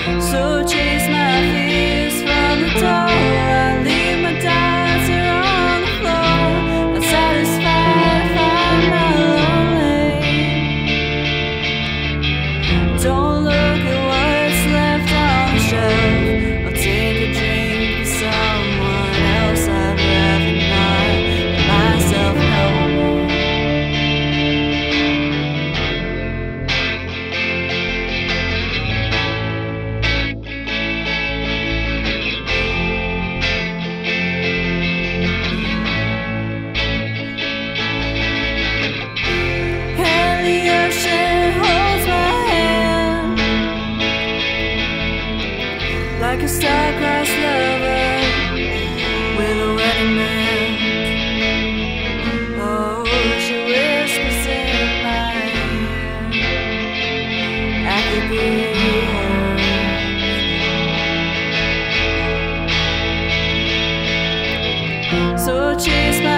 So chase my fears from the door. I leave my doubts here on the floor. Not satisfied if I'm not lonely. Don't look at what's left on the shelf. I'll take a drink with someone else. I'd rather not let myself know. Like a star-crossed lover with a wedding band. Oh, she whispers in my ear, I could be hers. So chase my